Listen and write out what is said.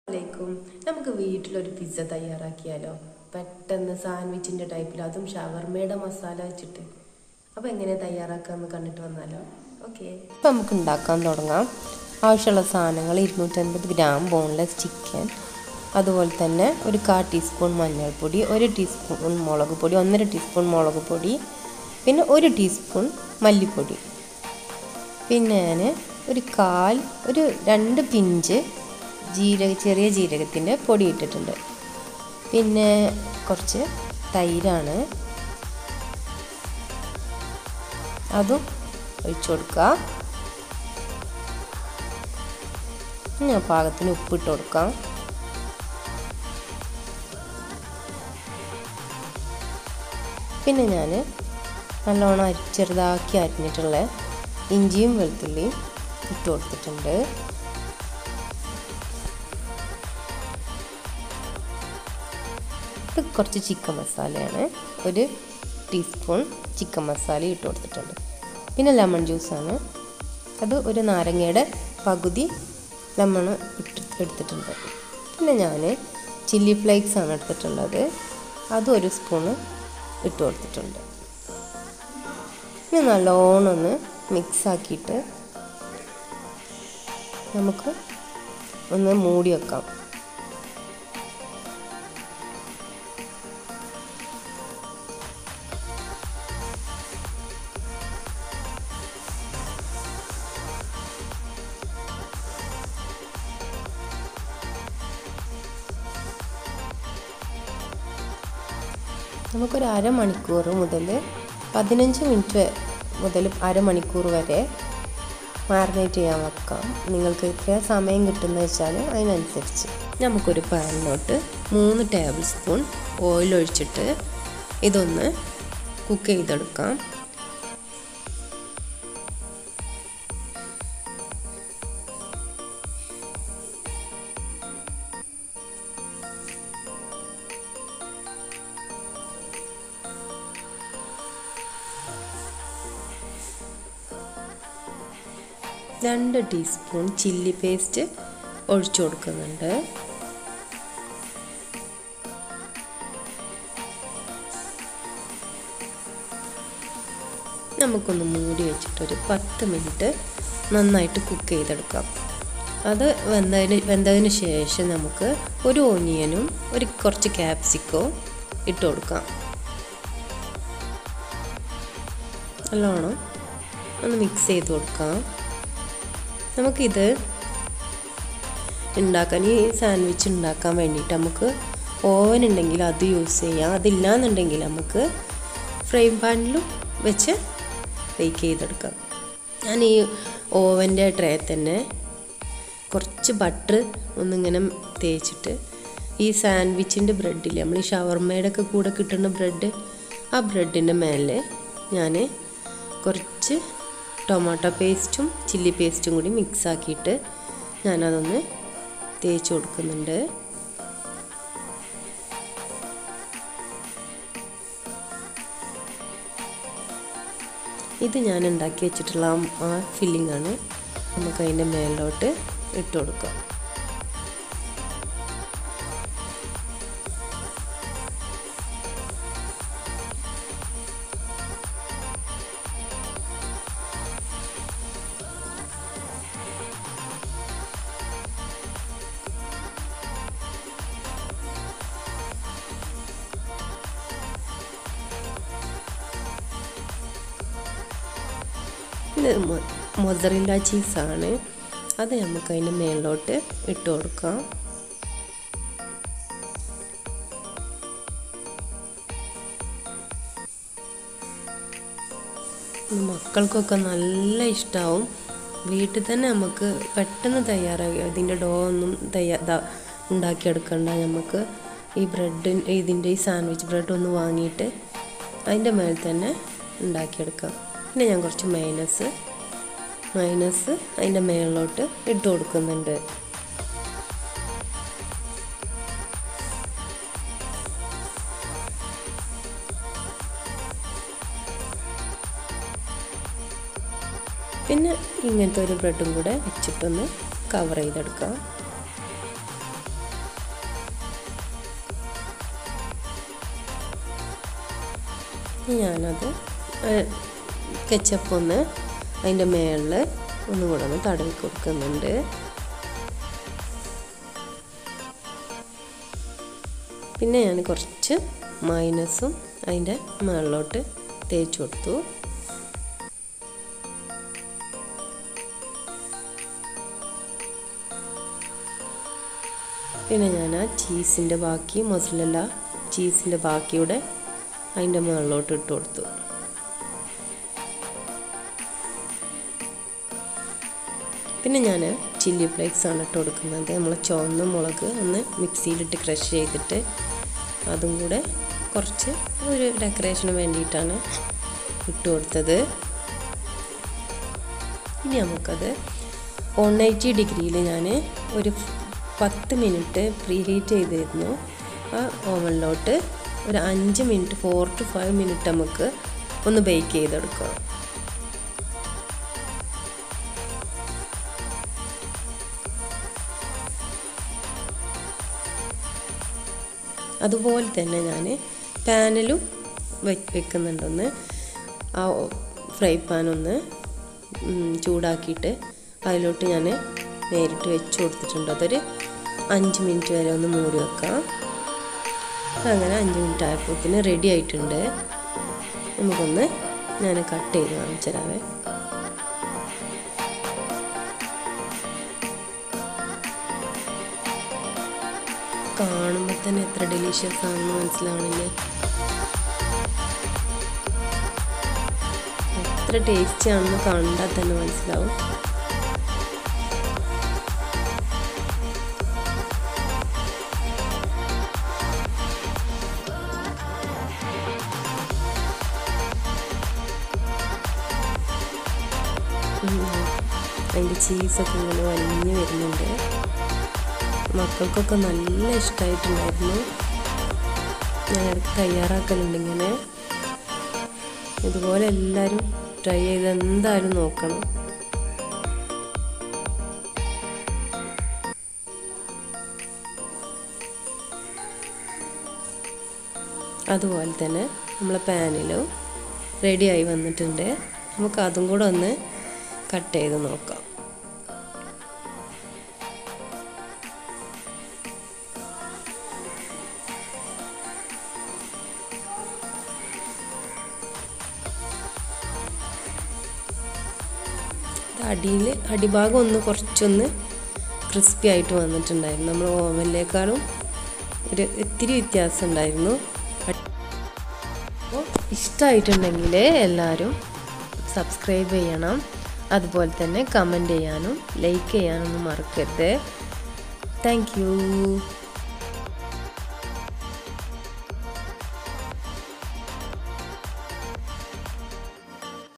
ും നമുക്ക് വീട്ടിലൊരു പിസ്സ തയ്യാറാക്കിയാലോ? പെട്ടെന്ന് സാൻഡ്വിച്ചിൻ്റെ ടൈപ്പിൽ, അതും ഷവർമയുടെ മസാല വെച്ചിട്ട്. അപ്പോൾ എങ്ങനെ തയ്യാറാക്കാമെന്ന് കണ്ടിട്ട് വന്നാലോ? ഓക്കെ, അപ്പോൾ നമുക്ക് ഉണ്ടാക്കാൻ തുടങ്ങാം. ആവശ്യമുള്ള സാധനങ്ങൾ 250 ഗ്രാം ബോൺലെസ് ചിക്കൻ, അതുപോലെ തന്നെ ഒരു 1/4 ടീസ്പൂൺ മഞ്ഞൾപ്പൊടി, 1 ടീസ്പൂൺ മുളക് പൊടി, 1.5 ടീസ്പൂൺ മുളക് പൊടി, പിന്നെ 1 ടീസ്പൂൺ മല്ലിപ്പൊടി, പിന്നെ ഞാൻ ഒരു 2 പിഞ്ച് ചെറിയ ജീരകത്തിൻ്റെ പൊടി ഇട്ടിട്ടുണ്ട്. പിന്നെ കുറച്ച് തൈരാണ്, അതും ഒഴിച്ചു കൊടുക്കുക. പിന്നെ പാകത്തിന് ഉപ്പിട്ട് കൊടുക്കാം. പിന്നെ ഞാൻ നല്ലോണം ചെറുതാക്കി അരിഞ്ഞിട്ടുള്ള ഇഞ്ചിയും വെളുത്തുള്ളിയും ഇട്ട് കൊടുത്തിട്ടുണ്ട്. ഇത് കുറച്ച് ചിക്കൻ മസാലയാണ്, 1 ടീസ്പൂൺ ചിക്കൻ മസാല ഇട്ട് കൊടുത്തിട്ടുണ്ട്. പിന്നെ ലെമൺ ജ്യൂസാണ്, അത് ഒരു നാരങ്ങയുടെ പകുതി ലെമൺ എടുത്തിട്ടുണ്ട്. പിന്നെ ഞാൻ ചില്ലി ഫ്ലേക്സ് ആണ് എടുത്തിട്ടുള്ളത്, അതും 1 സ്പൂണ് ഇട്ട് കൊടുത്തിട്ടുണ്ട്. ഇനി നല്ലോണം ഒന്ന് മിക്സാക്കിയിട്ട് നമുക്ക് ഒന്ന് മൂടി വെക്കാം. നമുക്കൊരു അരമണിക്കൂർ മുതൽ 15 മിനിറ്റ് മുതൽ അരമണിക്കൂർ വരെ മാരിനേറ്റ് ചെയ്യാൻ വെക്കാം. നിങ്ങൾക്ക് എത്ര സമയം കിട്ടുന്നത് വെച്ചാൽ അതിനനുസരിച്ച്. നമുക്കൊരു പാനിലോട്ട് 3 ടേബിൾ സ്പൂൺ ഓയിൽ ഒഴിച്ചിട്ട് ഇതൊന്ന് കുക്ക് ചെയ്തെടുക്കാം. രണ്ട് ടീസ്പൂൺ ചില്ലി പേസ്റ്റ് ഒഴിച്ചു കൊടുക്കുന്നുണ്ട്. നമുക്കൊന്ന് മൂടി വെച്ചിട്ടൊരു 10 മിനിറ്റ് നന്നായിട്ട് കുക്ക് ചെയ്തെടുക്കാം. അത് വെന്തതിന് ശേഷം നമുക്ക് ഒരു ഓനിയനും കുറച്ച് ക്യാപ്സിക്കോ ഇട്ട് കൊടുക്കാം. നല്ലോണം ഒന്ന് മിക്സ് ചെയ്ത് കൊടുക്കാം. നമുക്കിത് ഉണ്ടാക്കാൻ, ഈ സാൻഡ്വിച്ച് ഉണ്ടാക്കാൻ വേണ്ടിയിട്ട് നമുക്ക് ഓവൻ ഉണ്ടെങ്കിൽ അത് യൂസ് ചെയ്യാം. അതില്ലാന്നുണ്ടെങ്കിൽ നമുക്ക് ഫ്രൈ പാനിലും വെച്ച് ബേക്ക് ചെയ്തെടുക്കാം. ഞാൻ ഈ ഓവൻ്റെ ട്രേ തന്നെ കുറച്ച് ബട്ടർ ഒന്നിങ്ങനെ തേച്ചിട്ട് ഈ സാൻഡ്വിച്ചിൻ്റെ ബ്രെഡിൽ, നമ്മൾ ഈ ഷവർമയുടെ ഒക്കെ കൂടെ കിട്ടുന്ന ബ്രെഡ്, ആ ബ്രെഡിൻ്റെ മേലെ ഞാൻ കുറച്ച് ടൊമാറ്റോ പേസ്റ്റും ചില്ലി പേസ്റ്റും കൂടി മിക്സ് ആക്കിയിട്ട് ഞാനതൊന്ന് തേച്ച് കൊടുക്കുന്നുണ്ട്. ഇത് ഞാൻ ഉണ്ടാക്കി വെച്ചിട്ടുള്ള ആ ഫില്ലിംഗ് ആണ്, നമുക്ക് അതിൻ്റെ മേലോട്ട് ഇട്ട് കൊടുക്കാം. ഇത് മൊസറല്ല ചീസാണ്, അത് നമുക്ക് അതിൻ്റെ മേലോട്ട് ഇട്ട് കൊടുക്കാം. മക്കൾക്കൊക്കെ നല്ല ഇഷ്ടമാവും. വീട്ടിൽ തന്നെ നമുക്ക് പെട്ടെന്ന് തയ്യാറാക്കി, ഇതിൻ്റെ ഡോ ഒന്നും ഉണ്ടാക്കിയെടുക്കണ്ട. നമുക്ക് ഈ ഇതിൻ്റെ ഈ സാൻഡ്വിച്ച് ബ്രെഡ് ഒന്ന് വാങ്ങിയിട്ട് അതിൻ്റെ മേൽ തന്നെ ഉണ്ടാക്കിയെടുക്കാം. പിന്നെ ഞാൻ കുറച്ച് മൈനസ് അതിൻ്റെ മേളിലോട്ട് ഇട്ട് കൊടുക്കുന്നുണ്ട്. പിന്നെ ഇങ്ങനത്തെ ഒരു ബ്രെഡും കൂടെ വെച്ചിട്ടൊന്ന് കവർ ചെയ്തെടുക്കാം. ഞാനത് കെച്ചപ്പ് ഒന്ന് അതിൻ്റെ മേളിൽ ഒന്നുകൂടെ ഒന്ന് തടവി കൊടുക്കുന്നുണ്ട്. പിന്നെ ഞാൻ കുറച്ച് മൈനസും അതിൻ്റെ മുകളിലോട്ട് തേച്ച് കൊടുത്തു. പിന്നെ ഞാൻ ആ ചീസിൻ്റെ ബാക്കി മൊസറല്ല ചീസിൻ്റെ ബാക്കിയുടെ അതിൻ്റെ മുകളിലോട്ട് ഇട്ട് കൊടുത്തു. പിന്നെ ഞാൻ ചില്ലി ഫ്ലേക്സ് ആണ് ഇട്ട് കൊടുക്കുന്നത്. നമ്മൾ ചുവന്ന മുളക് ഒന്ന് മിക്സിയിലിട്ട് ക്രഷ് ചെയ്തിട്ട് അതും കൂടെ കുറച്ച് ഒരു ഡെക്കറേഷന് വേണ്ടിയിട്ടാണ് ഇട്ട് കൊടുത്തത്. ഇനി നമുക്കത് 180 ഡിഗ്രിയിൽ ഞാൻ ഒരു 10 മിനിറ്റ് പ്രീ ഹീറ്റ് ചെയ്തിരുന്നു. ആ ഓവനിലോട്ട് ഒരു 5 മിനിറ്റ് 4 to 5 മിനിറ്റ് നമുക്ക് ഒന്ന് ബേക്ക് ചെയ്തെടുക്കാം. അതുപോലെ തന്നെ ഞാൻ പാനിലും വെക്കുന്നുണ്ടൊന്ന്. ആ ഫ്രൈ പാൻ ഒന്ന് ചൂടാക്കിയിട്ട് അതിലോട്ട് ഞാൻ നേരിട്ട് വെച്ച് കൊടുത്തിട്ടുണ്ട്. അതൊരു 5 മിനിറ്റ് വരെ ഒന്ന് മൂടി വെക്കാം. അങ്ങനെ 5 മിനിറ്റ് ആയപ്പോഴത്തേന് റെഡി ആയിട്ടുണ്ട്. നമുക്കൊന്ന് ഞാൻ കട്ട് ചെയ്ത് കാണിച്ചു തരാവേ. കാണുമ്പോൾ തന്നെ എത്ര ഡെലീഷ്യസ് ആണെന്ന് മനസ്സിലാവണില്ലേ? എത്ര ടേസ്റ്റി ആണെന്ന് കണ്ടാൽ തന്നെ മനസ്സിലാവും. അതിൻ്റെ ചീസൊക്കെ ഇങ്ങനെ വലിഞ്ഞ് വരുന്നുണ്ട്. മക്കൾക്കൊക്കെ നല്ല ഇഷ്ടമായിട്ടുണ്ടായിരുന്നു. ഞാൻ ഇടയ്ക്ക് തയ്യാറാക്കലുണ്ട് ഇങ്ങനെ. ഇതുപോലെ എല്ലാവരും ട്രൈ ചെയ്ത് എന്തായാലും നോക്കണം. അതുപോലെ തന്നെ നമ്മളെ പാനിലും റെഡിയായി വന്നിട്ടുണ്ട്. നമുക്ക് അതും കൂടെ ഒന്ന് കട്ട് ചെയ്ത് നോക്കാം. അടിഭാഗം ഒന്ന് കുറച്ചൊന്ന് ക്രിസ്പി ആയിട്ട് വന്നിട്ടുണ്ടായിരുന്നു. നമ്മൾ ഓവനിലേക്കാളും ഒരു ഇത്തിരി വ്യത്യാസം ഉണ്ടായിരുന്നു. അപ്പോൾ ഇഷ്ടമായിട്ടുണ്ടെങ്കിൽ എല്ലാവരും സബ്സ്ക്രൈബ് ചെയ്യണം. അതുപോലെ തന്നെ കമൻറ്റ് ചെയ്യാനും ലൈക്ക് ചെയ്യാനൊന്നും മറക്കരുത്. Thank U.